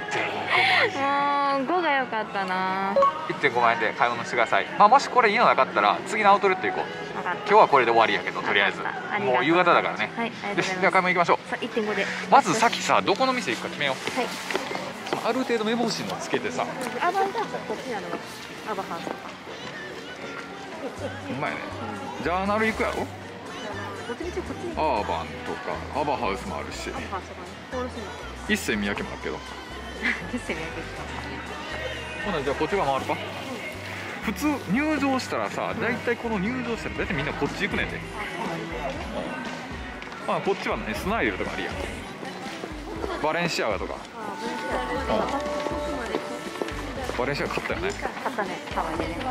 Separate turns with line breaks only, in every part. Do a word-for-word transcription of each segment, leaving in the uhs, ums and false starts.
もうごが良かったな。
いってんごまん円で買い物してください。まあもしこれいいのなかったら次のアウトレット行こう。
分かった。
今日はこれで終わりやけどとりあえずもう夕方だからね。
はい、ありがとうございます。
では買い物行きましょう。
さあいってんごで
まずさっきさどこの店行くか決めよう。
はい。
そのある程度目星のつけてさ。
アバンダースはこっちなの。アバハウスとか。
うまいね。ジャーナル行くやろ。
どっちみちこっちに。
アーバンとかアバハウスもあるし、
アバハウスとかね。コールス
一銭三宅もあるけど。
一世三宅。
ほなじゃあこっち側回るか。普通入場したらさ、だいたいこの入場したらだいたいみんなこっち行くねんで。まあこっちはねスナイデルとかあるやん。バレンシアガとか。バレンシアガ買ったよね。
買ったね。ハワイでね。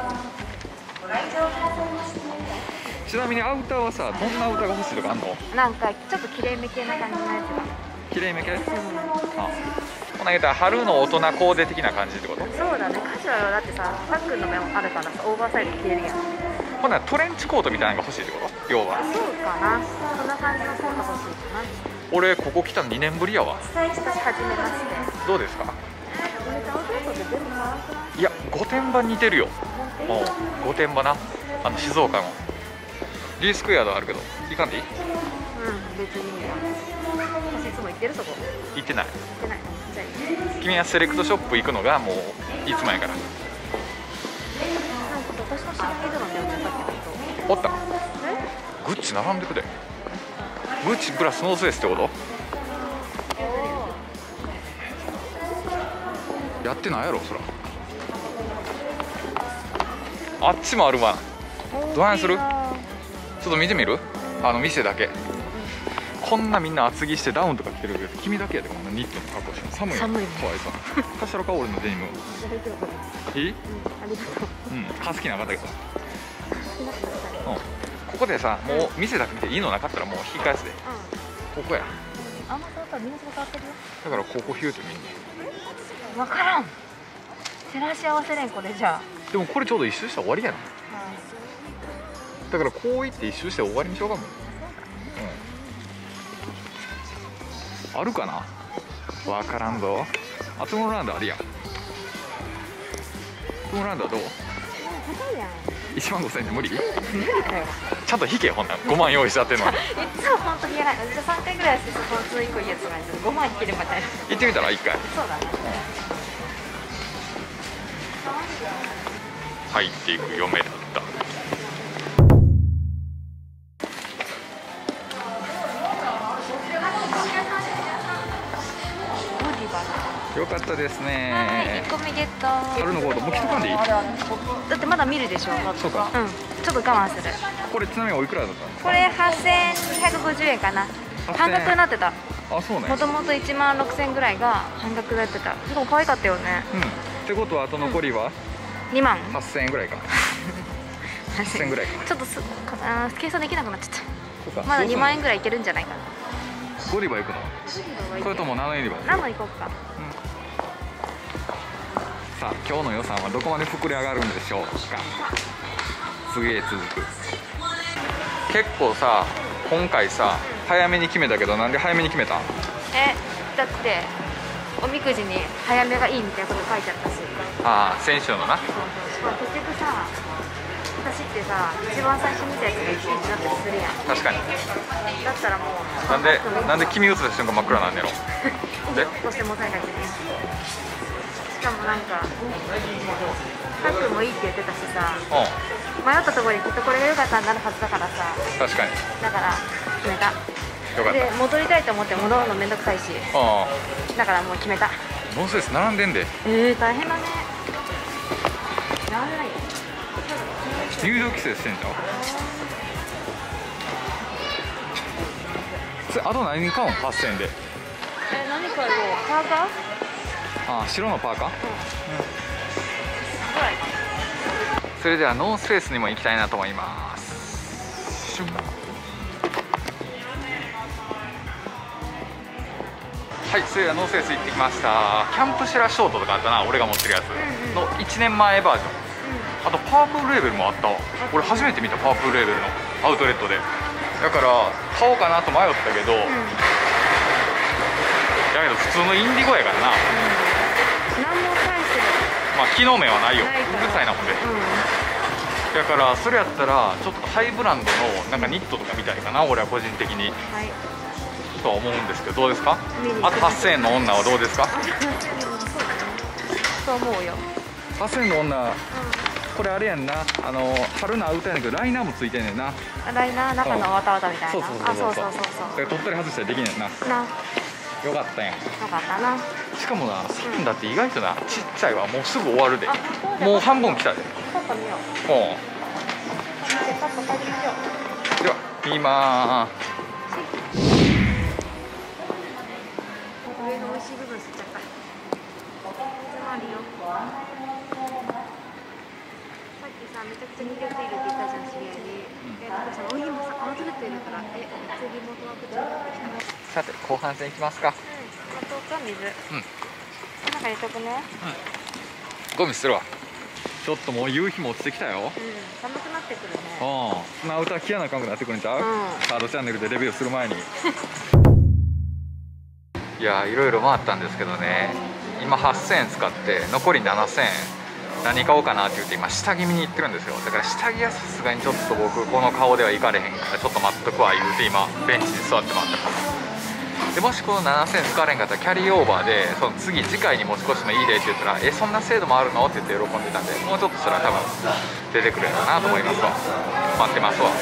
ちなみにアウターはさ、どんなアウターが欲しいとかあんの？
なんかちょっと綺麗め系な感じのやつが。
綺麗め系？うん。
うん、
こんなん言うたら春の大人コーデ的な感じってこと？
そうだね。カジュアルはだってさ、パックの面あるからさ、オーバーサイズ着れるやん。
ほんならトレンチコートみたいなのが欲しいってこと？要は。
そうかな。そんな感じのコート欲しいかな。
俺ここ来たのにねんぶりやわ。
私初めまして。
どうですか？
アウトレットって全部変わらんくない？
いや、御殿場似てるよ。うん、御殿場な。あの静岡の。リースクエアドあるけど、行かんでいい？
うん、別にいいや。私いつも行ってるそこ。
行ってない。
行ってない。じゃあいい。
君はセレクトショップ行くのがもういつもやから。
なんか私の知らない人なんだよね、さっきの人。
おった。グッチ並んでくで。グッチプラスノースフェイスってこと？やってないやろそら。あっちもあるわ。どないする？ちょっと見てみる？あの店だけ。 こんなみんな厚着してダウンとか着てるけど、君だけやでこんなニットの格好してる。寒いよ。
寒い
かわいそう。貸したろか俺のデニム。いい？
ありがとう。
うん、かすきなかったけど。うん。ここでさ、もう店だけ見ていいのなかったらもう引き返すで。ここや。
あんまそうか、みんなそう変わってるよ。
だからここヒューって見んね。
わからん。照らし合わせれんこれじゃあ。
でもこれちょうど一周したら終わりやな。だからこう行って一周して終わりにしようかも。うん。あるかな。わからんぞ。あつもランドあるやん。あつもランドはどう？
高いやん。
いちまんごせんえんで無理？
無理だよ。
ちゃんと引けほんならごまん用意しちゃってんのに。
いつも本当にやらない。じゃあさんかいぐらいしてそこのいっこいいやつがごまん引ければ大丈夫。
行ってみたらいっかい。
そうだね。
入っていく嫁だった。よかったですね。
はい、いっこめゲット。
春のコートもう着とかんでいい？
だってまだ見るでしょ。
そうか。
うん、ちょっと我慢する。
これちなみにおいくらだったの？
これはっせんひゃくごじゅうえんかな。半額になってた。
あ、そうね。
もともといちまんろくせんぐらいが半額になってた。でも可愛かったよね。
うん。ってことはあと残りは
にまん。
はっせんえんぐらいか。はっせんぐらいか。
ちょっとすあー計算できなくなっちゃっ
そうか。
た。まだにまんえんぐらいいけるんじゃないかな。
ゴディバ行くの？それともナノユニバース？
ナノ行こうか。
さあ今日の予算はどこまで膨れ上がるんでしょうか。すげえ続く。結構さ今回さ早めに決めたけど、なんで早めに決めたん？
え、だっておみくじに早めがいいみたいなこと書いてあったし。
ああ、先週のな。
そうそう。結局さ、私ってさ一番最初見たやつがいちいになったりするやん。
確かに。
だったらもう
なんでなんで君映った瞬間真っ暗なんやろ。で
どうしても抑えなきゃいけない。しかもなんかタックもいいって言ってたしさ、
う
迷ったところできっとこれが良かったになるはずだからさ、
ん、確かに。
だから決めた。
よかった。
で戻りたいと思って戻るのめんどくさいし、
あ
だからもう決めた。
あ、ノースフェイス並んでんで。
えー、大変だね。やばい。
入場規制してんじゃん。それあと何に買うん？はっせんえんで。
え、何買うの？パーカー？
ああ、白のパーカー？
うん。
それではノースフェイスにも行きたいなと思います。シュン。はい、それではノースフェイス行ってきました。キャンプシェラショートとかあったな、俺が持ってるやつのいちねんまえバージョン。あとパープルレーベルもあったわ。俺初めて見た、パープルレーベルのアウトレットで。だから買おうかなと迷ったけど、だけど普通のインディゴやからな。
何も返してる。
まあ機能面はないよ。う
ないから
るさいなほんで。
う
だからそれやったらちょっとハイブランドのなんかニットとか見たいかな、俺は個人的に
ん。はい。
とは思うんですけど、どうですか？
見に行く
あとはっせんえんの女はどうですか？
そう思うよ。
はっせんえんの女、
う
これあれやんな、あの春のアウターやねんけどライナーもついてんねんな。
ん。ライナー中のわたわたみたいな。
そうそう
あ、
そうそうう
そそうそう
だから取ったり外したりできんねんな。
そう。な、よ
よかったやん。
かったな。
しかもな、サンダって意外となちっちゃいわ。もうすぐ終わるで。
あ、そうだ。
もう半分来たで。
パッと見よう。
も
見てパッと嗅いでみよう。
うでは今
上の美味しい部分吸っちゃった。つまりよ。さっきさ、めちゃくちゃ魅力いるって言ったじゃん、知り合いに。え、なんかさ、お今さ、アウトレットいるから、え、次元は口になってきた。うん、
さて後半戦いきますか。
砂糖か水。
うん。
中に入れとくね。
ゴミするわ。ちょっともう夕日も落ちてきたよ。
うん、寒くなってくるね。
うん。そのアウター着やなあかんくなってくるんちゃう？
うん。
カードチャンネルでレビューする前に。いやいろいろ回ったんですけどね、今はっせんえん使って残りななせんえん何買おうかなって言って今下着見に行ってるんですよ。だから下着はさすがにちょっと僕この顔では行かれへんからちょっと待っとくわ言うて今ベンチに座って待ってます。でもしこのななせんえん使われへんかったらキャリーオーバーでその次次回に持ち越しのいい例って言ったらえそんな制度もあるのって言って喜んでたんで、もうちょっとしたら多分出てくるんだなと思いますわ。待ってますわ。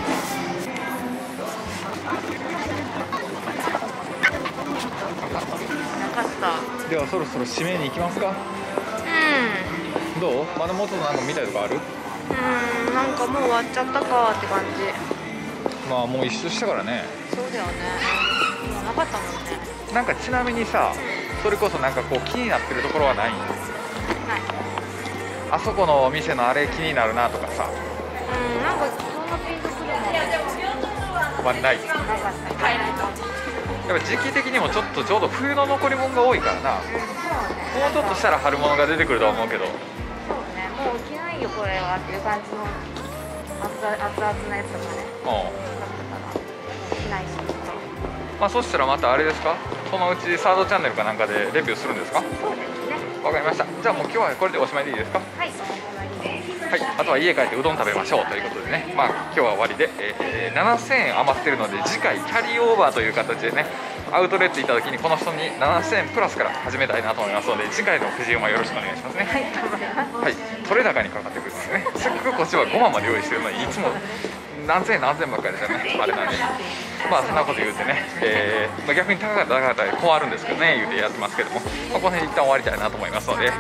ではそろそろ締めに行きますか。
うん。
どう？まだもうちょっとなんか見たいとこある？
うん、なんかもう終わっちゃったかって感じ。
まあもう一周したからね。
そうだよね。もうなかったもんね。
なんかちなみにさ、それこそなんかこう気になってるところはないん？
ない。
あそこのお店のあれ気になるなとかさ。
うん、なんかそんなピンとくるもん
はない。
なかった。
やっぱ時期的にもちょっとちょうど冬の残り物が多いからな。
そうね。
もうちょっとしたら春物が出てくると思うけど。
そうね。もう着ないよこれはっていう感じの熱々熱々なやつとかね。
うん。
着ないし。
まあそしたらまたあれですか。そのうちサードチャンネルかなんかでレビューするんですか。
そうですね。
わかりました。じゃあもう今日はこれでおしまいでいいですか。
はい。おしまいです。
はい。あとは家帰ってうどん食べましょうということでね。まあ今日は終わりで、えー、ななせんえん余ってるので次回キャリーオーバーという形でね。アウトレット行った時にこの人にななせんえんプラスから始めたいなと思いますので、次回のくじ馬よろしくお願いしますね。
はい、頑張ります。
はい、取れ高にかかってくるんですね。せっかくこっちはごままで用意してるのにいつも何千円何千円ばっかりですよね。あれなんで、まあそんなこと言うてね、えーまあ、逆に高かったら高かったら困るんですけどね、言うてやってますけども、まあ、この辺一旦終わりたいなと思いますので、はい、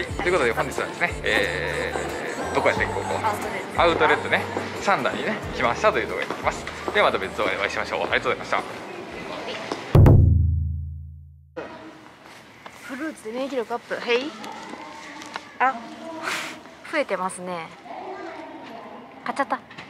ということで本日はですね、えー、どこやってここアウトレットね、サンダーにね来ましたというところに行きます。ではまた別動画でお会いしましょう。ありがとうございました。
フルーツで免疫力アップ。へい。あ、増えてますね。買っちゃった。